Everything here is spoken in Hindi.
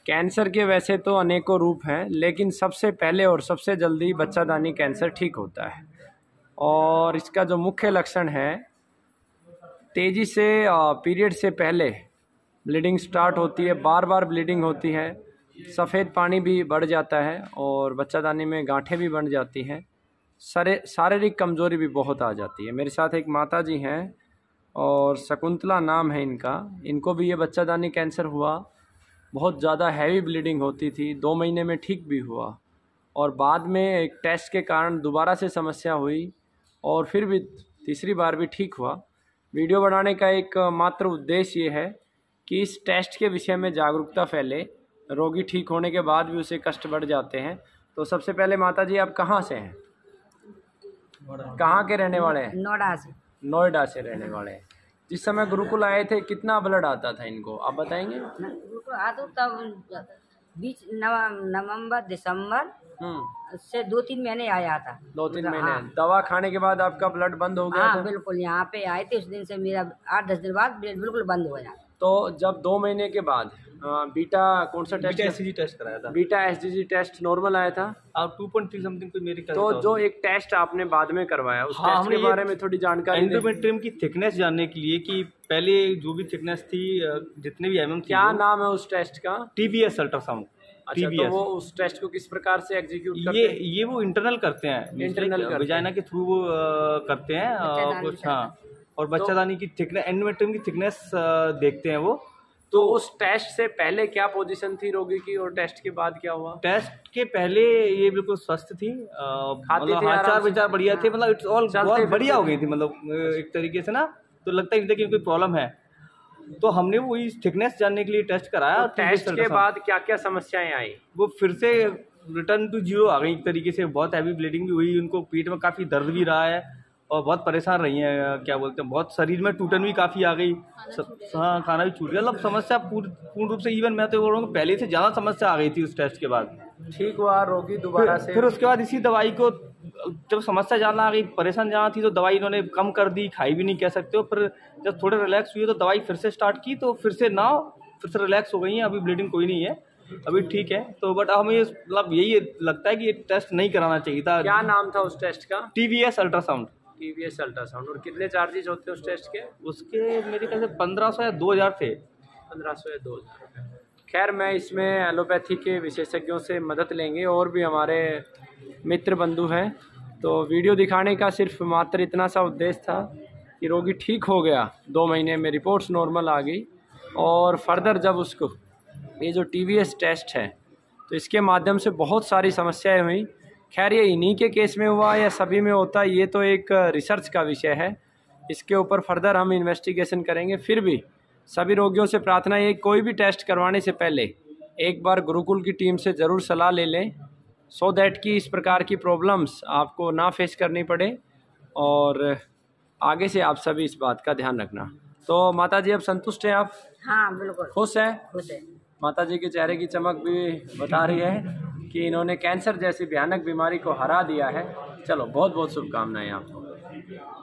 कैंसर के वैसे तो अनेकों रूप हैं, लेकिन सबसे पहले और सबसे जल्दी बच्चादानी कैंसर ठीक होता है। और इसका जो मुख्य लक्षण है, तेज़ी से पीरियड से पहले ब्लीडिंग स्टार्ट होती है, बार बार ब्लीडिंग होती है, सफ़ेद पानी भी बढ़ जाता है और बच्चादानी में गांठें भी बन जाती हैं, शारीरिक कमज़ोरी भी बहुत आ जाती है। मेरे साथ एक माता जी हैं और शकुंतला नाम है इनका, इनको भी ये बच्चादानी कैंसर हुआ। बहुत ज़्यादा हैवी ब्लीडिंग होती थी, 2 महीने में ठीक भी हुआ और बाद में एक टेस्ट के कारण दोबारा से समस्या हुई और फिर भी तीसरी बार भी ठीक हुआ। वीडियो बनाने का एक मात्र उद्देश्य ये है कि इस टेस्ट के विषय में जागरूकता फैले। रोगी ठीक होने के बाद भी उसे कष्ट बढ़ जाते हैं। तो सबसे पहले माता जी, आप कहाँ से हैं? कहाँ के रहने वाले हैं? नोएडा से। नोएडा से रहने वाले हैं। जिस समय गुरुकुल आए थे कितना ब्लड आता था इनको, आप बताएंगे? गुरुकुल आता तब बीच नवंबर दिसंबर से 2-3 महीने आया था। 2-3 महीने। हाँ। दवा खाने के बाद आपका ब्लड बंद हो गया हाँ, था? बिल्कुल। यहाँ पे आए थे उस दिन से मेरा 8-10 दिन बाद ब्लड बिल्कुल बंद हो गया। तो जब 2 महीने के बाद बीटा कौन सा टेस्ट? बीटा एसजीजी टेस्ट कराया था। बीटा एसजीजी टेस्ट नॉर्मल आया था और 2.3 समथिंग कोई मेरी। तो जो एक टेस्ट आपने बाद में करवाया, उस टेस्ट के बारे में थोड़ी जानकारी दें। एंडोमेट्रियम की थिकनेस जानने के लिए कि पहले जो भी थिकनेस थी, जितने भी एमएम थी, क्या नाम है उस टेस्ट का? TBS ultrasound. अच्छा, तो वो उस टेस्ट को किस प्रकार से एग्जीक्यूट करते हैं? ये वो इंटरनल करते हैं, इंटरनल वजाइना के थ्रू वो करते हैं कुछ। हाँ, और बच्चादानी की थिकनेस, एंडोमेट्रियम की थिकनेस देखते हैं वो। तो उस टेस्ट से पहले क्या पोजीशन थी रोगी की और टेस्ट के बाद क्या हुआ? टेस्ट के पहले ये बिल्कुल स्वस्थ थी, मतलब हाथ विचार बढ़िया थे, मतलब इट्स ऑल बहुत बढ़िया हो गई थी, मतलब एक तरीके से ना, तो लगता ही नहीं था कि कोई प्रॉब्लम है। तो हमने वो इस थिकनेस जानने के लिए टेस्ट कराया। तो टेस्ट के बाद क्या क्या समस्याएं आई? वो फिर से रिटर्न टू जीरो आ गई एक तरीके से। बहुत हैवी ब्लीडिंग भी हुई, उनको पेट में काफ़ी दर्द भी रहा है और बहुत परेशान रही हैं, क्या बोलते हैं, बहुत शरीर में टूटन भी काफ़ी आ गई। हाँ, खाना भी छूट गया, मतलब समस्या पूर्ण रूप से, इवन मैं तो बोल रहा हूँ पहले से ज़्यादा समस्या आ गई थी उस टेस्ट के बाद। ठीक हुआ रोगी दोबारा से? फिर उसके बाद इसी दवाई को, जब समस्या ज़्यादा आ गई, परेशान ज़्यादा थी, तो दवाई इन्होंने कम कर दी, खाई भी नहीं कह सकते हो। फिर जब थोड़े रिलैक्स हुए तो दवाई फिर से स्टार्ट की, तो फिर से फिर से रिलैक्स हो गई हैं। अभी ब्लीडिंग कोई नहीं है, अभी ठीक है। तो बट हमें मतलब यही लगता है कि ये टेस्ट नहीं कराना चाहिए था। क्या नाम था उस टेस्ट का? TBS ultrasound. TBS ultrasound. और कितने चार्जेस होते हैं उस टेस्ट के? उसके मेरे ख्याल से 1500 या 2000 थे। 1500 या 2000। खैर, मैं इसमें एलोपैथी के विशेषज्ञों से मदद लेंगे, और भी हमारे मित्र बंधु हैं। तो वीडियो दिखाने का सिर्फ मात्र इतना सा उद्देश्य था कि रोगी ठीक हो गया, 2 महीने में रिपोर्ट्स नॉर्मल आ गई, और फर्दर जब उसको ये जो टीबीएस टेस्ट है, तो इसके माध्यम से बहुत सारी समस्याएं हुई। खैर, ये इन्हीं के केस में हुआ या सभी में होता है, ये तो एक रिसर्च का विषय है, इसके ऊपर फर्दर हम इन्वेस्टिगेशन करेंगे। फिर भी सभी रोगियों से प्रार्थना है, कोई भी टेस्ट करवाने से पहले एक बार गुरुकुल की टीम से ज़रूर सलाह ले लें, सो दैट कि इस प्रकार की प्रॉब्लम्स आपको ना फेस करनी पड़े, और आगे से आप सभी इस बात का ध्यान रखना। तो माता जी, अब संतुष्ट हैं आप? हाँ, बिल्कुल खुश हैं? खुश है। माता जी के चेहरे की चमक भी बता रही है कि इन्होंने कैंसर जैसी भयानक बीमारी को हरा दिया है। चलो, बहुत बहुत शुभकामनाएं आपको।